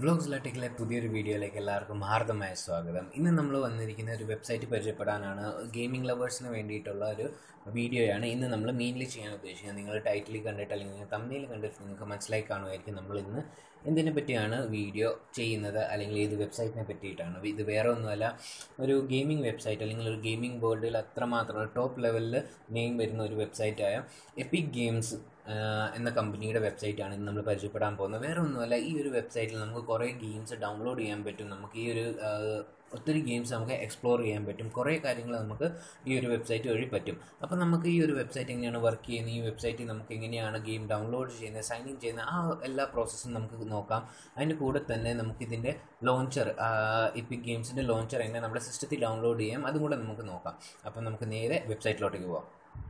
Vlogs ലാറ്റിക്കിലെ പുതിയൊരു വീഡിയോയിലേക്ക് എല്ലാവർക്കും ഹാർദമായ സ്വാഗതം. ഇന്ന് നമ്മൾ വന്നിരിക്കുന്ന ഒരു വെബ്സൈറ്റ് പരിചയപ്പെടാനാണ്. ഗെയിമിംഗ് ലവേഴ്സിന് വേണ്ടിയിട്ടുള്ള ഒരു വീഡിയോയാണ് ഇന്ന് നമ്മൾ മെയിൻലി ചെയ്യാൻ ഉദ്ദേശിക്കുന്നത്. നിങ്ങൾ ടൈറ്റിൽ കണ്ടിട്ട് അല്ലെങ്കിൽ തമ്മിൽ കണ്ടിട്ട് നിങ്ങൾക്ക് മനസ്സിലായി കാണുമായിരിക്കും നമ്മൾ ഇന്ന് എന്തിനെ പറ്റിയാണ് വീഡിയോ ചെയ്യുന്നത്, അല്ലെങ്കിൽ ഏത് വെബ്സൈറ്റിനെ പറ്റിയിട്ടാണ്. ഇത് വേറെ ഒന്നുമല്ല, ഒരു ഗെയിമിംഗ് വെബ്സൈറ്റ് അല്ലെങ്കിൽ ഒരു ഗെയിമിംഗ് വേൾഡിൽ അത്രമാത്രം ടോപ്പ് ലെവലിൽ നെയിം വരുന്ന ഒരു വെബ്സൈറ്റായ എപ്പിക് ഗെയിംസ് എന്ന കമ്പനിയുടെ വെബ്സൈറ്റാണ് ഇന്ന് നമ്മൾ പരിചയപ്പെടാൻ പോകുന്നത്. വേറെ ഒന്നുമല്ല, ഈ ഒരു വെബ്സൈറ്റിൽ നമുക്ക് കുറേ ഗെയിംസ് ഡൗൺലോഡ് ചെയ്യാൻ പറ്റും. നമുക്ക് ഈ ഒരു ഒത്തിരി ഗെയിംസ് നമുക്ക് എക്സ്പ്ലോർ ചെയ്യാൻ പറ്റും. കുറേ കാര്യങ്ങൾ നമുക്ക് ഈ ഒരു വെബ്സൈറ്റ് വഴി പറ്റും. അപ്പോൾ നമുക്ക് ഈ ഒരു വെബ്സൈറ്റ് എങ്ങനെയാണ് വർക്ക് ചെയ്യുന്നത്, ഈ വെബ്സൈറ്റിൽ നമുക്ക് എങ്ങനെയാണ് ഗെയിം ഡൗൺലോഡ് ചെയ്യുന്നത്, സൈൻ ഇൻ ചെയ്യുന്നത്, ആ എല്ലാ പ്രോസസ്സും നമുക്ക് നോക്കാം. അതിൻ്റെ കൂടെ തന്നെ നമുക്കിതിൻ്റെ ലോഞ്ചർ, എപ്പിക് ഗെയിംസിൻ്റെ ലോഞ്ചർ എങ്ങനെ നമ്മുടെ സിസ്റ്റത്തിൽ ഡൗൺലോഡ് ചെയ്യാം അതും കൂടെ നമുക്ക് നോക്കാം. അപ്പോൾ നമുക്ക് നേരെ വെബ്സൈറ്റിലോട്ടേക്ക് പോകാം.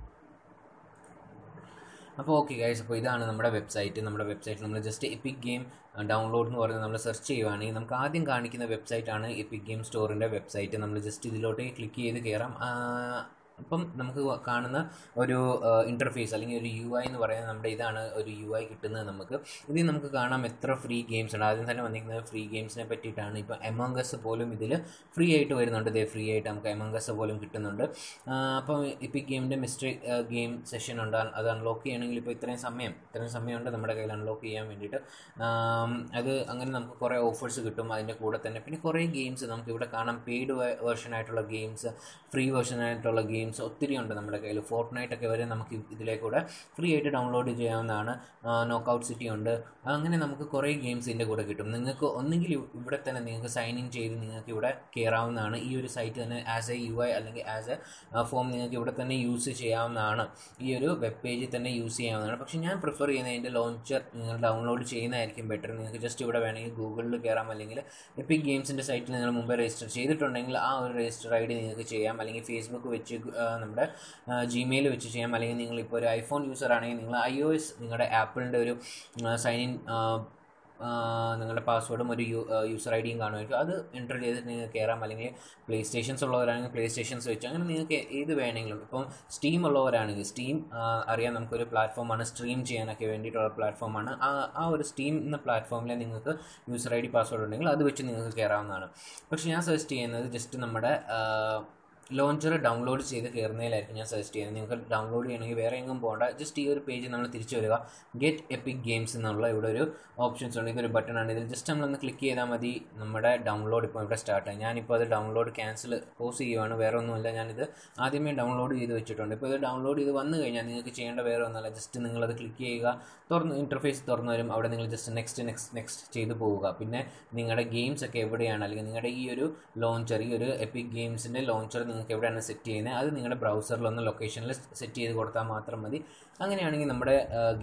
അപ്പോൾ ഓക്കെ ഗൈസ്, അപ്പോൾ ഇതാണ് നമ്മുടെ വെബ്സൈറ്റ്. നമ്മുടെ വെബ്സൈറ്റ് നമ്മൾ ജസ്റ്റ് എപ്പിക് ഗെയിം ഡൗൺലോഡ് എന്ന് പറയുന്നത് നമ്മൾ സെർച്ച് ചെയ്യുവാണെങ്കിൽ നമുക്ക് ആദ്യം കാണിക്കുന്ന വെബ്സൈറ്റാണ് എപ്പിക് ഗെയിം സ്റ്റോറിൻ്റെ വെബ്സൈറ്റ്. നമ്മൾ ജസ്റ്റ് ഇതിലോട്ടേക്ക് ക്ലിക്ക് ചെയ്ത് കയറാം. അപ്പം നമുക്ക് കാണുന്ന ഒരു ഇൻ്റർഫേസ് അല്ലെങ്കിൽ ഒരു യു ഐ എന്ന് പറയുന്നത് നമ്മുടെ ഇതാണ് ഒരു യു ഐ കിട്ടുന്നത് നമുക്ക്. ഇതിൽ നമുക്ക് കാണാം എത്ര ഫ്രീ ഗെയിംസ് ഉണ്ട്. ആദ്യം തന്നെ വന്നിരിക്കുന്നത് ഫ്രീ ഗെയിംസിനെ പറ്റിയിട്ടാണ്. ഇപ്പം എമംഗ് അസ് പോലും ഇതിൽ ഫ്രീ ആയിട്ട് വരുന്നുണ്ട്. ഇതേ ഫ്രീ ആയിട്ട് നമുക്ക് എമംഗ് അസ് പോലും കിട്ടുന്നുണ്ട്. അപ്പം എപ്പിക് ഗെയിമിൻ്റെ മിസ്റ്ററി ഗെയിം സെഷൻ ഉണ്ട്. അത് അൺലോക്ക് ചെയ്യണമെങ്കിൽ ഇപ്പോൾ ഇത്രയും സമയമുണ്ട് നമ്മുടെ കയ്യിൽ അൺലോക്ക് ചെയ്യാൻ വേണ്ടിയിട്ട്. അത് അങ്ങനെ നമുക്ക് കുറേ ഓഫേഴ്സ് കിട്ടും അതിൻ്റെ കൂടെ തന്നെ. പിന്നെ കുറേ ഗെയിംസ് നമുക്കിവിടെ കാണാം. പെയ്ഡ് വേർഷനായിട്ടുള്ള ഗെയിംസ്, ഫ്രീ വേർഷനായിട്ടുള്ള ഗെയിംസ് ഒത്തിരി ഉണ്ട് നമ്മുടെ കയ്യിൽ. ഫോർട്ട്നൈറ്റ് ഒക്കെ വരെ നമുക്ക് ഇതിലേക്കൂടെ ഫ്രീ ആയിട്ട് ഡൗൺലോഡ് ചെയ്യാവുന്നതാണ്. നോക്കൗട്ട് സിറ്റി ഉണ്ട്. അങ്ങനെ നമുക്ക് കുറേ ഗെയിംസ് ഇതിൻ്റെ കൂടെ കിട്ടും. നിങ്ങൾക്ക് ഒന്നെങ്കിൽ ഇവിടെ തന്നെ നിങ്ങൾക്ക് സൈൻ ഇൻ ചെയ്ത് നിങ്ങൾക്ക് ഇവിടെ കയറാവുന്നതാണ്. ഈ ഒരു സൈറ്റ് തന്നെ ആസ് എ യു ഐ അല്ലെങ്കിൽ ആസ് എ ഫോം നിങ്ങൾക്ക് ഇവിടെ തന്നെ യൂസ് ചെയ്യാവുന്നതാണ്. ഈ ഒരു വെബ് പേജിൽ തന്നെ യൂസ് ചെയ്യാവുന്നതാണ്. പക്ഷേ ഞാൻ പ്രിഫർ ചെയ്യുന്നത് അതിൻ്റെ ലോഞ്ചർ നിങ്ങൾ ഡൗൺലോഡ് ചെയ്യുന്നതായിരിക്കും ബെറ്റർ. നിങ്ങൾക്ക് ജസ്റ്റ് ഇവിടെ വേണമെങ്കിൽ ഗൂഗിളിൽ കയറാം, അല്ലെങ്കിൽ എപ്പിക് ഗെയിംസിൻ്റെ സൈറ്റിൽ നിങ്ങൾ മുമ്പ് രജിസ്റ്റർ ചെയ്തിട്ടുണ്ടെങ്കിൽ ആ ഒരു രജിസ്റ്റർ ഐ ഡി നിങ്ങൾക്ക് ചെയ്യാം, അല്ലെങ്കിൽ ഫേസ്ബുക്ക് വെച്ച് നമ്മുടെ ജിമെയിൽ വെച്ച് ചെയ്യാം. അല്ലെങ്കിൽ നിങ്ങളിപ്പോൾ ഒരു ഐഫോൺ യൂസർ ആണെങ്കിൽ നിങ്ങൾ iOS നിങ്ങളുടെ ആപ്പിളിൻ്റെ ഒരു സൈൻ ഇൻ നിങ്ങളുടെ പാസ്വേഡും ഒരു യൂസർ ഐ ഡിയും കാണുമായിരിക്കും. അത് എൻ്റർ ചെയ്തിട്ട് നിങ്ങൾക്ക് കയറാം. അല്ലെങ്കിൽ പ്ലേ സ്റ്റേഷൻസ് ഉള്ളവരാണെങ്കിൽ പ്ലേ സ്റ്റേഷൻസ് വെച്ച് അങ്ങനെ നിങ്ങൾക്ക് ഏത് വേണമെങ്കിലും. ഇപ്പം സ്റ്റീം ഉള്ളവരാണെങ്കിൽ സ്റ്റീം അറിയാം, നമുക്കൊരു പ്ലാറ്റ്ഫോമാണ് സ്ട്രീം ചെയ്യാനൊക്കെ വേണ്ടിയിട്ടുള്ള പ്ലാറ്റ്ഫോമാണ്. ആ ഒരു സ്റ്റീം എന്ന പ്ലാറ്റ്ഫോമിൽ നിങ്ങൾക്ക് യൂസർ ഐ ഡി പാസ്വേഡ് ഉണ്ടെങ്കിൽ അത് വെച്ച് നിങ്ങൾക്ക് കയറാവുന്നതാണ്. പക്ഷേ ഞാൻ സജസ്റ്റ് ചെയ്യുന്നത് ജസ്റ്റ് നമ്മുടെ ലോഞ്ചർ ഡൗൺലോഡ് ചെയ്ത് കയറുന്നതിലായിരിക്കും ഞാൻ സജസ്റ്റ് ചെയ്യുന്നത്. നിങ്ങൾക്ക് ഡൗൺലോഡ് ചെയ്യണമെങ്കിൽ വേറെ എങ്ങും പോകണ്ട. ജസ്റ്റ് ഈ ഒരു പേജ് നമ്മൾ തിരിച്ചു വരിക. ഗെറ്റ് എപ്പിക് ഗെയിംസ് എന്നുള്ള ഇവിടെ ഒരു ഓപ്ഷൻസ് ഉണ്ട്. ഇതൊരു ബട്ടണാണ്. ഇതിൽ ജസ്റ്റ് നമ്മളൊന്ന് ക്ലിക്ക് ചെയ്താൽ മതി. നമ്മുടെ ഡൗൺലോഡ് ഇപ്പോൾ ഇവിടെ സ്റ്റാർട്ടായി. ഞാനിപ്പോൾ അത് ഡൗൺലോഡ് പോസ് ചെയ്യുവാണ്. വേറെ ഒന്നുമില്ല, ഞാനിത് ആദ്യമേ ഡൗൺലോഡ് ചെയ്ത് വെച്ചിട്ടുണ്ട്. ഇപ്പോൾ ഇത് ഡൗൺലോഡ് ചെയ്ത് വന്നു കഴിഞ്ഞാൽ നിങ്ങൾക്ക് ചെയ്യേണ്ട വേറെ ഒന്നുമല്ല, ജസ്റ്റ് നിങ്ങളത് ക്ലിക്ക് ചെയ്യുക. ഇൻ്റർഫേസ് തുറന്നു വരും. അവിടെ നിങ്ങൾ ജസ്റ്റ് നെക്സ്റ്റ് ചെയ്ത് പോവുക. പിന്നെ നിങ്ങളുടെ ഗെയിംസ് ഒക്കെ എവിടെയാണ്, അല്ലെങ്കിൽ നിങ്ങളുടെ ഈ ഒരു ലോഞ്ചർ, ഈ ഒരു എപ്പിക് ഗെയിംസിൻ്റെ ലോഞ്ചർ നിങ്ങൾക്ക് എവിടെയാണ് സെറ്റ് ചെയ്യുന്നത് അത് നിങ്ങളുടെ ബ്രൗസറിലൊന്ന് ലൊക്കേഷനിൽ സെറ്റ് ചെയ്ത് കൊടുത്താൽ മാത്രം മതി. അങ്ങനെയാണെങ്കിൽ നമ്മുടെ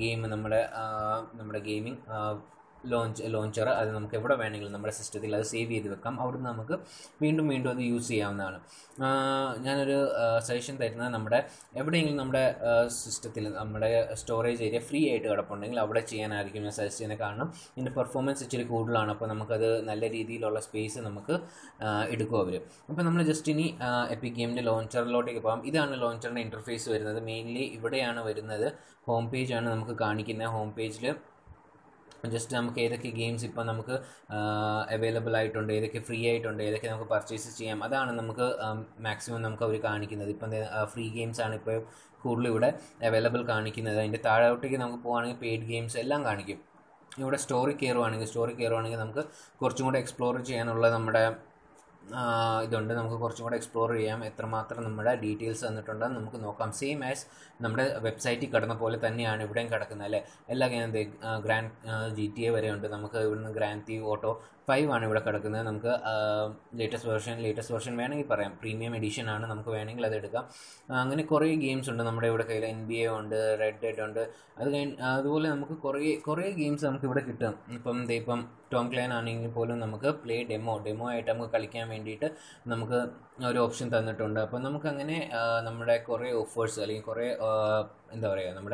ഗെയിമിംഗ് ലോഞ്ചർ അത് നമുക്ക് എവിടെ വേണമെങ്കിലും നമ്മുടെ സിസ്റ്റത്തിൽ അത് സേവ് ചെയ്ത് വെക്കാം. അവിടുന്ന് നമുക്ക് വീണ്ടും അത് യൂസ് ചെയ്യാവുന്നതാണ്. ഞാനൊരു സജഷൻ തരുന്നത്, നമ്മുടെ എവിടെയെങ്കിലും നമ്മുടെ സിസ്റ്റത്തിൽ നമ്മുടെ സ്റ്റോറേജ് ഏരിയ ഫ്രീ ആയിട്ട് കിടപ്പുണ്ടെങ്കിൽ അവിടെ ചെയ്യാനായിരിക്കും ഞാൻ സജസ്റ്റ് ചെയ്യുന്നത്. കാരണം ഇതിൻ്റെ പെർഫോമൻസ് ഇച്ചിരി കൂടുതലാണ്. അപ്പോൾ നമുക്കത് നല്ല രീതിയിലുള്ള സ്പേസ് നമുക്ക് എടുക്കും അവർ. അപ്പോൾ നമ്മൾ ജസ്റ്റ് ഇനി എപ്പിക് ഗെയിമിൻ്റെ ലോഞ്ചറിലോട്ടേക്ക് പോകാം. ഇതാണ് ലോഞ്ചറിൻ്റെ ഇൻ്റർഫേസ് വരുന്നത്. മെയിൻലി ഇവിടെയാണ് വരുന്നത്. ഹോം പേജാണ് നമുക്ക് കാണിക്കുന്നത്. ഹോം പേജിൽ ജസ്റ്റ് നമുക്ക് ഏതൊക്കെ ഗെയിംസ് ഇപ്പോൾ നമുക്ക് അവൈലബിൾ ആയിട്ടുണ്ട്, ഏതൊക്കെ ഫ്രീ ആയിട്ടുണ്ട്, ഏതൊക്കെ നമുക്ക് പർച്ചേസ് ചെയ്യാം, അതാണ് നമുക്ക് മാക്സിമം നമുക്ക് അവർ കാണിക്കുന്നത്. ഇപ്പം ഫ്രീ ഗെയിംസ് ആണ് ഇപ്പോൾ കൂടുതലും ഇവിടെ അവൈലബിൾ കാണിക്കുന്നത്. അതിൻ്റെ താഴോട്ടേക്ക് നമുക്ക് പോകുകയാണെങ്കിൽ പെയ്ഡ് ഗെയിംസ് എല്ലാം കാണിക്കും. ഇവിടെ സ്റ്റോറി കയറുവാണെങ്കിൽ നമുക്ക് കുറച്ചും കൂടെ എക്സ്പ്ലോർ ചെയ്യാനുള്ള നമ്മുടെ ഇതുണ്ട്. നമുക്ക് കുറച്ചും കൂടെ എക്സ്പ്ലോർ ചെയ്യാം. എത്രമാത്രം നമ്മുടെ ഡീറ്റെയിൽസ് തന്നിട്ടുണ്ടെന്ന് നമുക്ക് നോക്കാം. സെയിം ആസ് നമ്മുടെ വെബ്സൈറ്റിൽ കിടന്ന പോലെ തന്നെയാണ് ഇവിടെയും കിടക്കുന്നത് അല്ലേ. എല്ലാ ഗ്രാൻഡ് GTA വരെ ഉണ്ട്. നമുക്ക് ഇവിടുന്ന് ഗ്രാൻഡ് തീവ് ഓട്ടോ 5 ആണ് ഇവിടെ കിടക്കുന്നത്. നമുക്ക് ലേറ്റസ്റ്റ് വേർഷൻ വേണമെങ്കിൽ പറയാം. പ്രീമിയം എഡിഷൻ ആണ്, നമുക്ക് വേണമെങ്കിൽ അത് എടുക്കാം. അങ്ങനെ കുറേ ഗെയിംസ് ഉണ്ട് നമ്മുടെ ഇവിടെ കയ്യിൽ. NBA ഉണ്ട്, റെഡ് ഡെഡ് ഉണ്ട്. അതുപോലെ നമുക്ക് കുറേ ഗെയിംസ് നമുക്ക് ഇവിടെ കിട്ടും. ഇപ്പം ടോം ക്ലൈൻ ആണെങ്കിൽ പോലും നമുക്ക് ഡെമോ ആയിട്ട് നമുക്ക് കളിക്കാൻ വേണ്ടിയിട്ട് നമുക്ക് ഒരു ഓപ്ഷൻ തന്നിട്ടുണ്ട്. അപ്പം നമുക്കങ്ങനെ നമ്മുടെ കുറേ ഓഫേഴ്സ് അല്ലെങ്കിൽ കുറേ എന്താ പറയുക, നമ്മുടെ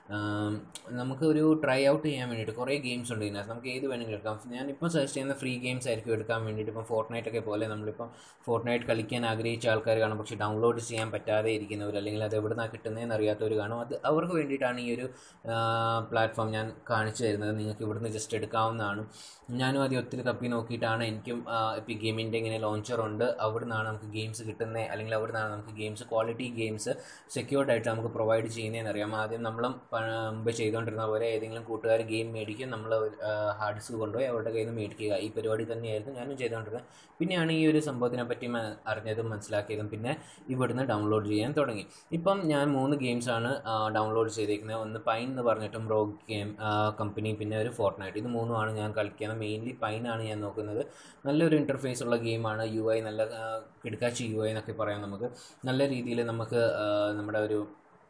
നമുക്കൊരു ട്രൈ ഔട്ട് ചെയ്യാൻ വേണ്ടിയിട്ട് കുറേ ഗെയിംസ് ഉണ്ട് ഇതിനകത്ത്. നമുക്ക് ഏത് വേണമെങ്കിലും എടുക്കാം. ഞാനിപ്പോൾ സെർച്ച് ചെയ്യുന്ന ഫ്രീ ഗെയിംസ് ആയിരിക്കും എടുക്കാൻ വേണ്ടിയിട്ട്. ഇപ്പം ഫോർട്ട്നൈറ്റ് പോലെ നമ്മളിപ്പം ഫോർട്ട്നൈറ്റ് കളിക്കാൻ ആഗ്രഹിച്ച ആൾക്കാർ കാണും, പക്ഷേ ഡൗൺലോഡ് ചെയ്യാൻ പറ്റാതെ ഇരിക്കുന്നവർ, അല്ലെങ്കിൽ അത് എവിടെ നിന്നാണ് കിട്ടുന്നതെന്ന് അറിയാത്തവർ കാണും. അത് അവർക്ക് വേണ്ടിയിട്ടാണ് ഈ ഒരു പ്ലാറ്റ്ഫോം ഞാൻ കാണിച്ചു തരുന്നത്. നിങ്ങൾക്ക് ഇവിടുന്ന് ജസ്റ്റ് എടുക്കാവുന്നതാണ്. ഞാനും ആദ്യം ഒത്തിരി തപ്പി നോക്കിയിട്ടാണ് എനിക്കും എപ്പിക് ഗെയിമിൻ്റെ ഇങ്ങനെ ലോഞ്ചറുണ്ട്, അവിടെ നിന്നാണ് നമുക്ക് ഗെയിംസ് കിട്ടുന്നത്, അല്ലെങ്കിൽ അവിടെ നിന്നാണ് നമുക്ക് ഗെയിംസ് ക്വാളിറ്റി ഗെയിംസ് സെക്യൂർഡ് ആയിട്ട് നമുക്ക് പ്രൊവൈഡ് ചെയ്യുന്നതെന്ന് അറിയാം. ആദ്യം നമ്മളും മുമ്പ് ചെയ്തുകൊണ്ടിരുന്ന പോലെ ഏതെങ്കിലും കൂട്ടുകാർ ഗെയിം മേടിക്കും, നമ്മൾ ഹാർഡ് ഡിസ്ക് കൊണ്ടുപോയി അവരുടെ കയ്യിൽ നിന്ന് മേടിക്കുക. ഈ പരിപാടി തന്നെയായിരുന്നു ഞാനും ചെയ്തുകൊണ്ടിരുന്നത്. പിന്നെയാണ് ഈ ഒരു സംഭവത്തിനെ പറ്റി അറിഞ്ഞതും മനസ്സിലാക്കിയതും പിന്നെ ഇവിടുന്ന് ഡൗൺലോഡ് ചെയ്യാൻ തുടങ്ങി. ഇപ്പം ഞാൻ 3 ഗെയിംസാണ് ഡൗൺലോഡ് ചെയ്തേക്കുന്നത്. ഒന്ന് പൈൻ എന്ന് പറഞ്ഞിട്ടും റോഗ് ഗെയിം കമ്പനി, പിന്നെ ഒരു ഫോർട്ട്നൈറ്റ്. ഇത് 3 ഞാൻ കളിക്കുന്നത്. മെയിൻലി പൈനാണ് ഞാൻ നോക്കുന്നത്. നല്ലൊരു ഇൻ്റർഫേസ് ഉള്ള ഗെയിമാണ്. UI നല്ല കിടക്കാച്ചി UI എന്നൊക്കെ പറയാം. നമുക്ക് നല്ല രീതിയിൽ നമുക്ക് നമ്മുടെ ഒരു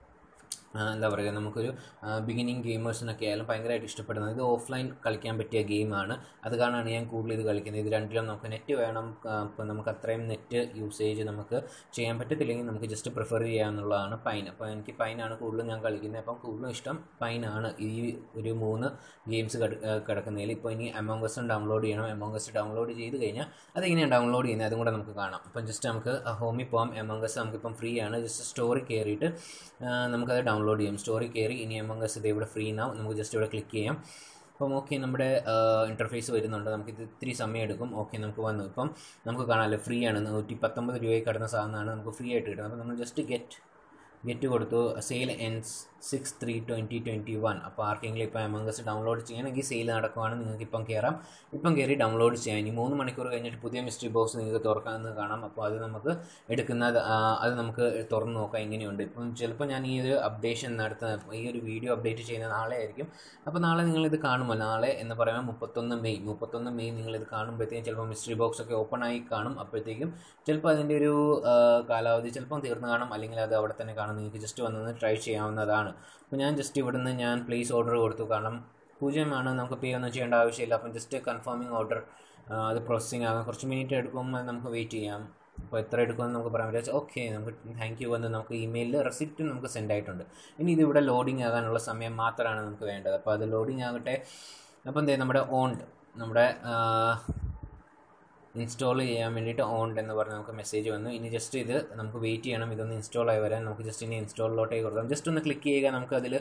എന്താ പറയുക, നമുക്കൊരു ബിഗിനിങ് ഗെയിമേഴ്സിനൊക്കെ ആയാലും ഭയങ്കരമായിട്ട് ഇഷ്ടപ്പെടുന്നത്. ഇത് ഓഫ്ലൈൻ കളിക്കാൻ പറ്റിയ ഗെയിമാണ്. അത് കാരണമാണ് ഞാൻ കൂടുതൽ ഇത് കളിക്കുന്നത്. ഇത് രണ്ടിലും നമുക്ക് നെറ്റ് വേണം. അപ്പോൾ നമുക്ക് അത്രയും നെറ്റ് യൂസേജ് നമുക്ക് ചെയ്യാൻ പറ്റത്തില്ലെങ്കിൽ നമുക്ക് ജസ്റ്റ് പ്രിഫർ ചെയ്യാമെന്നുള്ളതാണ് പൈൻ. അപ്പോൾ എനിക്ക് പൈനാണ് കൂടുതലും ഞാൻ കളിക്കുന്നത്. അപ്പം കൂടുതലും ഇഷ്ടം പൈനാണ് ഈ ഒരു 3 ഗെയിംസ് കിടക്കുന്നതിൽ. ഇപ്പോൾ ഇനി അമോങ് അസും ഡൗൺലോഡ് ചെയ്യണം. അമോങ് അസ് ഡൗൺലോഡ് ചെയ്ത് കഴിഞ്ഞാൽ അതെങ്ങനെയാണ് ഡൗൺലോഡ് ചെയ്യുന്നത് അതും കൂടെ നമുക്ക് കാണാം. അപ്പം ജസ്റ്റ് നമുക്ക് ഹോമിൽ പോകാം. അമോങ് അസ് നമുക്കിപ്പം ഫ്രീ ആണ്. ജസ്റ്റ് സ്റ്റോറി കയറിയിട്ട് നമുക്കത് ഡൗൺലോഡ് ചെയ്യാം. സ്റ്റോറി കയറി ഇനി അമോങ് അസ് ഇത് ഇവിടെ ഫ്രീ ആവും. നമുക്ക് ജസ്റ്റ് ഇവിടെ ക്ലിക്ക് ചെയ്യാം. അപ്പം ഓക്കെ, നമ്മുടെ ഇൻ്റർഫേസ് വരുന്നുണ്ട്. നമുക്കിത് ഇത്തിരി സമയം എടുക്കും. ഓക്കെ, നമുക്ക് വന്നു. ഇപ്പം നമുക്ക് കാണാമല്ലോ, ഫ്രീ ആണ്. 119 രൂപയ്ക്ക് കടന്ന സാധനമാണ് നമുക്ക് ഫ്രീ ആയിട്ട് കിട്ടുന്നത്. അപ്പോൾ നമ്മൾ ജസ്റ്റ് ഗെറ്റ് കൊടുത്തു. Sale ends 6/3/2021. അപ്പോൾ ആർക്കെങ്കിലും ഇപ്പോൾ അമോങ് അസ് ഡൗൺലോഡ് ചെയ്യണമെങ്കിൽ സെയിൽ നടക്കുവാണ്. നിങ്ങൾക്ക് ഇപ്പം കയറി ഡൗൺലോഡ് ചെയ്യാം. ഇനി 3 മണിക്കൂർ കഴിഞ്ഞിട്ട് പുതിയ മിസ്റ്ററി ബോക്സ് നിങ്ങൾക്ക് തുറക്കാമെന്ന് കാണാം. അപ്പോൾ അത് നമുക്ക് അത് നമുക്ക് തുറന്ന് നോക്കാം എങ്ങനെയുണ്ട്. ഇപ്പം ചിലപ്പോൾ ഞാൻ ഈ ഒരു അപ്ഡേഷൻ ഈ ഒരു വീഡിയോ അപ്ഡേറ്റ് ചെയ്യുന്ന നാളെ ആയിരിക്കും. അപ്പോൾ നാളെ നിങ്ങളിത് കാണുമല്ലോ. നാളെ എന്ന് പറയുമ്പോൾ 31 മെയ് നിങ്ങളിത് കാണുമ്പോഴത്തേക്കും ചിലപ്പോൾ മിസ്റ്ററി ബോക്സ് ഒക്കെ ഓപ്പൺ ആയി കാണും. അപ്പോഴത്തേക്കും ചിലപ്പോൾ അതിൻ്റെ ഒരു കാലാവധി ചിലപ്പം തീർന്നു കാണും, അല്ലെങ്കിൽ അത് അവിടെ തന്നെ കാണും. നിങ്ങൾക്ക് ജസ്റ്റ് വന്നൊന്ന് ട്രൈ ചെയ്യാവുന്നതാണ്. അപ്പോൾ ഞാൻ ജസ്റ്റ് ഇവിടുന്ന് പ്ലേസ് ഓർഡർ കൊടുത്തു. കാരണം 0 നമുക്ക് പേ ഒന്നും ചെയ്യേണ്ട ആവശ്യമില്ല. അപ്പം ജസ്റ്റ് കൺഫേമിങ് ഓർഡർ, അത് പ്രോസസ്സിങ് ആകാൻ കുറച്ച് മിനിറ്റ് എടുക്കും. നമുക്ക് വെയിറ്റ് ചെയ്യാം. അപ്പോൾ എത്ര എടുക്കുമെന്ന് നമുക്ക് പറയാൻ പറ്റും. ഓക്കെ, നമുക്ക് താങ്ക് യു എന്ന് നമുക്ക് ഇമെയിലിൽ റെസിപ്റ്റ് നമുക്ക് സെൻഡ് ആയിട്ടുണ്ട്. ഇനി ഇതിവിടെ ലോഡിങ് ആകാനുള്ള സമയം മാത്രമാണ് നമുക്ക് വേണ്ടത്. അപ്പോൾ അത് ലോഡിങ് ആകട്ടെ. അപ്പോൾ എന്തേ നമ്മുടെ ഇൻസ്റ്റാൾ ചെയ്യാൻ വേണ്ടിയിട്ട് എന്ന് പറഞ്ഞ് നമുക്ക് മെസ്സേജ് വന്നു. ഇനി ജസ്റ്റ് ഇത് നമുക്ക് വെയിറ്റ് ചെയ്യണം. ഇതൊന്ന് ഇൻസ്റ്റാൾ ആയി വരാൻ നമുക്ക് ജസ്റ്റ് ഇനി ഇൻസ്റ്റാളിലോട്ടേക്ക് കൊടുക്കാം. ജസ്റ്റ് ഒന്ന് ക്ലിക്ക് ചെയ്യുക.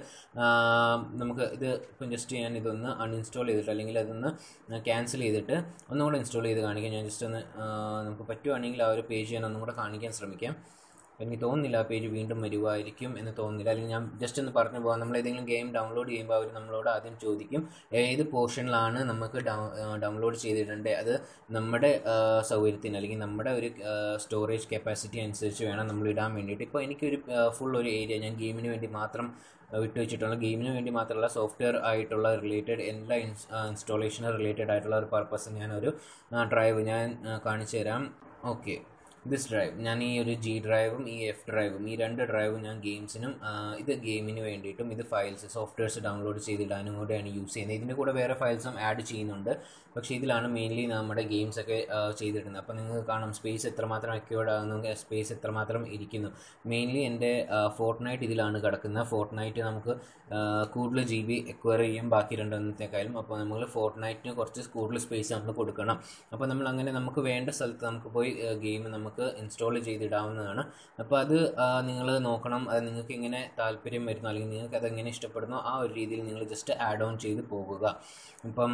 നമുക്ക് ഇത് ഇപ്പം ജസ്റ്റ് ഞാൻ ഇതൊന്ന് അൺഇൻസ്റ്റാൾ ചെയ്തിട്ട്, അല്ലെങ്കിൽ അതൊന്ന് ക്യാൻസൽ ചെയ്തിട്ട് ഒന്നുകൂടെ ഇൻസ്റ്റാൾ ചെയ്ത് കാണിക്കാം. ഞാൻ ജസ്റ്റ് ഒന്ന് നമുക്ക് പറ്റുവാണെങ്കിൽ ആ ഒരു പേജ് ഞാൻ ഒന്നും കൂടെ കാണിക്കാൻ ശ്രമിക്കാം. എനിക്ക് തോന്നുന്നില്ല ആ പേജ് വീണ്ടും വരുമായിരിക്കും എന്ന് തോന്നുന്നില്ല. അല്ലെങ്കിൽ ഞാൻ ജസ്റ്റ് ഒന്ന് പറഞ്ഞു പോകാം. നമ്മൾ ഏതെങ്കിലും ഗെയിം ഡൗൺലോഡ് ചെയ്യുമ്പോൾ അവർ നമ്മളോട് ആദ്യം ചോദിക്കും ഏത് പോർഷനിലാണ് നമുക്ക് ഡൗൺലോഡ് ചെയ്തിടേണ്ടത്. അത് നമ്മുടെ സൗകര്യത്തിന്, അല്ലെങ്കിൽ നമ്മുടെ ഒരു സ്റ്റോറേജ് കപ്പാസിറ്റി അനുസരിച്ച് വേണം നമ്മൾ ഇടാൻ വേണ്ടിയിട്ട്. ഇപ്പോൾ എനിക്കൊരു ഫുൾ ഒരു ഏരിയ ഞാൻ ഗെയിമിന് വേണ്ടി മാത്രം വിട്ടുവെച്ചിട്ടുള്ള, ഗെയിമിന് വേണ്ടി മാത്രമല്ല സോഫ്റ്റ്വെയർ ആയിട്ടുള്ള റിലേറ്റഡ് എല്ലാ ഇൻസ്റ്റാളേഷന് റിലേറ്റഡ് ആയിട്ടുള്ള ഒരു പർപ്പസ് ഞാനൊരു ഡ്രൈവ് ഞാൻ കാണിച്ചു തരാം. ഓക്കെ, ദിസ് ഡ്രൈവ്, ഞാൻ ഈ ഒരു G ഡ്രൈവും ഈ F ഡ്രൈവും, ഈ 2 ഡ്രൈവും ഞാൻ ഗെയിംസിനും ഇത് ഗെയിമിന് വേണ്ടിയിട്ടും ഇത് ഫയൽസ് സോഫ്റ്റ്വെയർസ് ഡൗൺലോഡ് ചെയ്തിടാനും കൂടെയാണ് യൂസ് ചെയ്യുന്നത്. ഇതിൻ്റെ കൂടെ വേറെ ഫയൽസും ആഡ് ചെയ്യുന്നുണ്ട്. പക്ഷേ ഇതിലാണ് മെയിൻലി നമ്മുടെ ഗെയിംസൊക്കെ ചെയ്തിടുന്നത്. അപ്പോൾ നിങ്ങൾക്ക് കാണാം സ്പേസ് എത്രമാത്രം അക്യൂർഡ് ആകുന്നു, സ്പേസ് എത്രമാത്രം ഇരിക്കുന്നു. മെയിൻലി എൻ്റെ ഫോർട്ട്നൈറ്റ് ഇതിലാണ് കിടക്കുന്നത്. ഫോർട്ട്നൈറ്റ് നമുക്ക് കൂടുതൽ GB എക്വയർ ചെയ്യും ബാക്കി 2 എണ്ണത്തേക്കാളും. അപ്പോൾ നമ്മൾ ഫോർട്ട്നൈറ്റിന് കുറച്ച് കൂടുതൽ സ്പേസ് നമ്മൾ കൊടുക്കണം. അപ്പോൾ നമ്മൾ അങ്ങനെ നമുക്ക് വേണ്ട സ്ഥലത്ത് നമുക്ക് പോയി ഗെയിം നമുക്ക് ഇൻസ്റ്റാൾ ചെയ്തിടാവുന്നതാണ്. അപ്പോൾ അത് നിങ്ങൾ നോക്കണം. അത് നിങ്ങൾക്ക് എങ്ങനെ താല്പര്യം വരുന്നു, അല്ലെങ്കിൽ നിങ്ങൾക്ക് അതെങ്ങനെ ഇഷ്ടപ്പെടുന്നോ ആ ഒരു രീതിയിൽ നിങ്ങൾ ജസ്റ്റ് ആഡ് ഓൺ ചെയ്ത് പോകുക. ഇപ്പം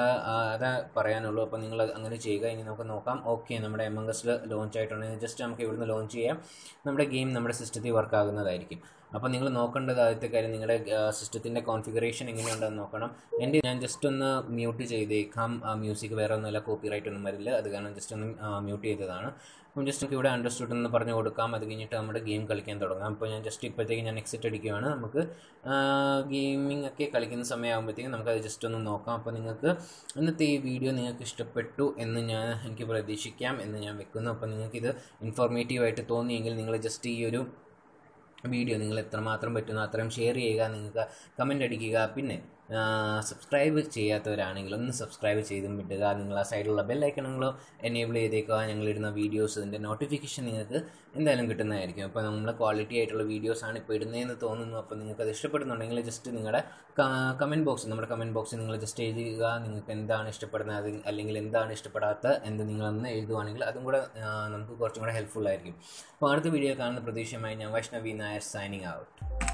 അതാ പറയാനുള്ളൂ. അപ്പോൾ നിങ്ങൾ അങ്ങനെ ചെയ്യുക. ഇനി നമുക്ക് നോക്കാം. ഓക്കെ, നമ്മുടെ അമോങ് അസ് ലോഞ്ച് ആയിട്ടുണ്ടെങ്കിൽ ജസ്റ്റ് നമുക്ക് ഇവിടുന്ന് ലോഞ്ച് ചെയ്യാം. നമ്മുടെ ഗെയിം നമ്മുടെ സിസ്റ്റത്തിൽ വർക്ക് ആകുന്നതായിരിക്കും. അപ്പോൾ നിങ്ങൾ നോക്കേണ്ടത് ആദ്യത്തെ കാര്യം നിങ്ങളുടെ സിസ്റ്റത്തിൻ്റെ കോൺഫിഗറേഷൻ എങ്ങനെയുണ്ടെന്ന് നോക്കണം. ഞാൻ ജസ്റ്റ് ഒന്ന് മ്യൂട്ട് ചെയ്തേക്കാം. മ്യൂസിക് വേറെ ഒന്നുമില്ല, കോപ്പിറൈറ്റ് ഒന്നും വരില്ല. അത് കാരണം ജസ്റ്റ് ഒന്ന് മ്യൂട്ട് ചെയ്തതാണ്. അപ്പം ജസ്റ്റ് നമുക്ക് ഇവിടെ അണ്ടർസ്റ്റുഡ് എന്ന് പറഞ്ഞു കൊടുക്കാം. അത് കഴിഞ്ഞിട്ട് നമ്മുടെ ഗെയിം കളിക്കാൻ തുടങ്ങാം. അപ്പോൾ ഞാൻ ജസ്റ്റ് ഇപ്പോഴത്തേക്ക് ഞാൻ എക്സിറ്റ് അടിക്കുകയാണ്. നമുക്ക് ഗെയിമിംഗ് ഒക്കെ കളിക്കുന്ന സമയമാകുമ്പോഴത്തേക്കും നമുക്കത് ജസ്റ്റ് ഒന്ന് നോക്കാം. അപ്പോൾ നിങ്ങൾക്ക് ഇന്നത്തെ ഈ വീഡിയോ നിങ്ങൾക്ക് ഇഷ്ടപ്പെട്ടു എന്ന് എനിക്ക് പ്രതീക്ഷിക്കാം എന്ന് ഞാൻ വെക്കുന്നു. അപ്പോൾ നിങ്ങൾക്കിത് ഇൻഫോർമേറ്റീവായിട്ട് തോന്നിയെങ്കിൽ നിങ്ങൾ ജസ്റ്റ് ഈ ഒരു വീഡിയോ നിങ്ങൾ എത്രമാത്രം പറ്റുന്നു അത്രയും ഷെയർ ചെയ്യുക, നിങ്ങൾക്ക് കമൻ്റ് അടിക്കുക. പിന്നെ സബ്സ്ക്രൈബ് ചെയ്യാത്തവരാണെങ്കിൽ ഒന്ന് സബ്സ്ക്രൈബ് ചെയ്തും വിടുക. നിങ്ങൾ ആ സൈഡിലുള്ള ബെല്ലൈക്കണുകളോ എനേബിൾ ചെയ്തേക്കുക. ഞങ്ങളിടുന്ന വീഡിയോസ് ഇതിൻ്റെ നോട്ടിഫിക്കേഷൻ നിങ്ങൾക്ക് എന്തായാലും കിട്ടുന്നതായിരിക്കും. അപ്പോൾ നമ്മൾ ക്വാളിറ്റി ആയിട്ടുള്ള വീഡിയോസാണ് ഇപ്പോൾ ഇടുന്നതെന്ന് തോന്നുന്നു. അപ്പോൾ നിങ്ങൾക്ക് അത് ഇഷ്ടപ്പെടുന്നുണ്ടെങ്കിൽ ജസ്റ്റ് നിങ്ങളുടെ കമൻറ്റ് ബോക്സ്, നമ്മുടെ കമൻറ്റ് ബോക്സിൽ നിങ്ങൾ ജസ്റ്റ് എഴുതുക നിങ്ങൾക്ക് എന്താണ് ഇഷ്ടപ്പെടുന്നത് അല്ലെങ്കിൽ എന്താണ് ഇഷ്ടപ്പെടാത്ത എന്ന് നിങ്ങളൊന്ന് എഴുതുവാണെങ്കിൽ അതും കൂടെ നമുക്ക് കുറച്ചും കൂടെ ഹെൽപ്ഫുൾ ആയിരിക്കും. അപ്പോൾ അടുത്ത വീഡിയോ കാണുന്ന പ്രതീക്ഷയുമായി ഞാൻ വൈഷ്ണവി നായർ സൈനിങ് ഔട്ട്.